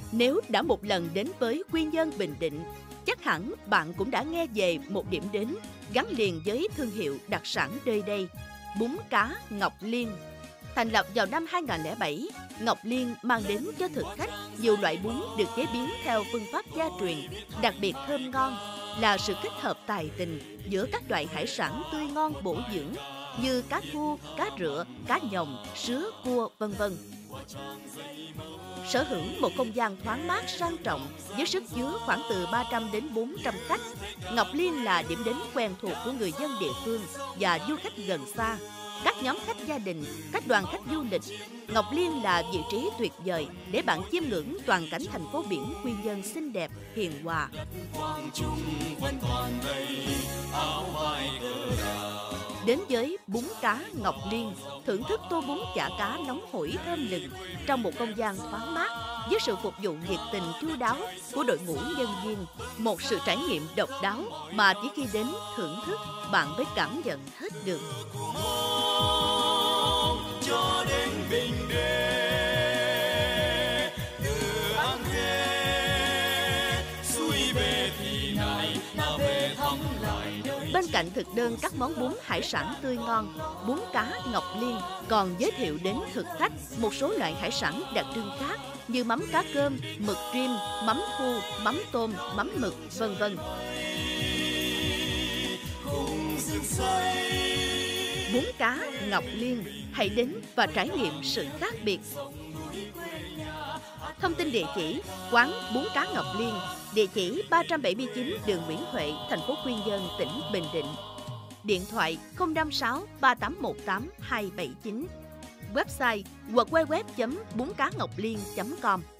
Nếu đã một lần đến với Quy Nhơn Bình Định, chắc hẳn bạn cũng đã nghe về một điểm đến gắn liền với thương hiệu đặc sản nơi đây, bún cá Ngọc Liên. Thành lập vào năm 2007, Ngọc Liên mang đến cho thực khách nhiều loại bún được chế biến theo phương pháp gia truyền, đặc biệt thơm ngon, là sự kết hợp tài tình giữa các loại hải sản tươi ngon bổ dưỡng như cá thu, cá rựa, cá nhồng, sứa, cua, vân vân. Sở hữu một không gian thoáng mát sang trọng với sức chứa khoảng từ 300 đến 400 khách, Ngọc Liên là điểm đến quen thuộc của người dân địa phương và du khách gần xa, các nhóm khách gia đình, các đoàn khách du lịch. Ngọc Liên là vị trí tuyệt vời để bạn chiêm ngưỡng toàn cảnh thành phố biển Quy Nhơn xinh đẹp, hiền hòa. Đến với bún cá Ngọc Liên, thưởng thức tô bún chả cá nóng hổi thơm lừng trong một không gian thoáng mát với sự phục vụ nhiệt tình chu đáo của đội ngũ nhân viên. Một sự trải nghiệm độc đáo mà chỉ khi đến thưởng thức bạn mới cảm nhận hết được. Cho đến Bình Đề, từ An Khê, xuôi về thì này ta về thăm lại nơi. Bên cạnh thực đơn các món bún hải sản tươi ngon, bún cá Ngọc Liên còn giới thiệu đến thực khách một số loại hải sản đặc trưng khác như mắm cá cơm, mực rim, mắm thu, mắm tôm, mắm mực, vân vân. Bún cá Ngọc Liên, hãy đến và trải nghiệm sự khác biệt. Thông tin địa chỉ: quán bún cá Ngọc Liên, địa chỉ 379 đường Nguyễn Huệ, thành phố Quy Nhơn, tỉnh Bình Định. Điện thoại 056 3818 279. Website www.buncangoclien.com.